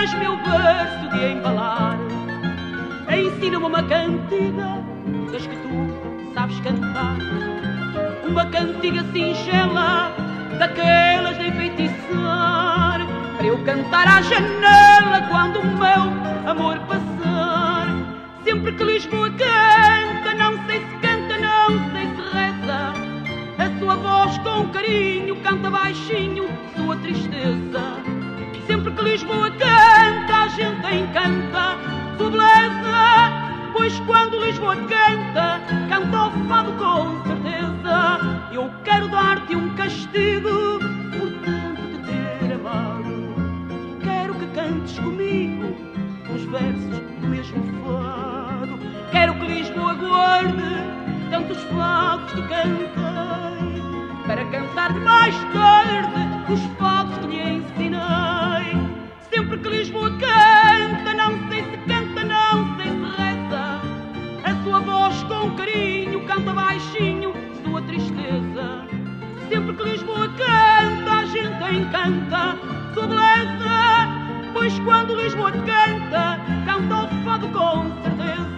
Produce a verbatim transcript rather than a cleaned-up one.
és meu berço de embalar. Ensina-me uma cantiga das que tu sabes cantar, uma cantiga singela daquelas de enfeitiçar, para eu cantar à janela quando o meu amor passar. Sempre que Lisboa canta, não sei se canta, não sei se reza, a sua voz com carinho canta baixinho sua tristeza. Sempre que Lisboa canta, a gente encanta sua beleza, pois quando Lisboa canta, canta o fado com certeza. Eu quero dar-te um castigo por tanto te ter amado. Quero que cantes comigo os versos do mesmo fado. Quero que Lisboa guarde tantos fados que cantei, para cantar-te mais tarde os fados que lhe ensinei. Sempre que Lisboa canta, não sei se canta, não sei se reza, a sua voz com carinho canta baixinho sua tristeza. Sempre que Lisboa canta, a gente encanta sua beleza, pois quando Lisboa canta, canta o fado com certeza.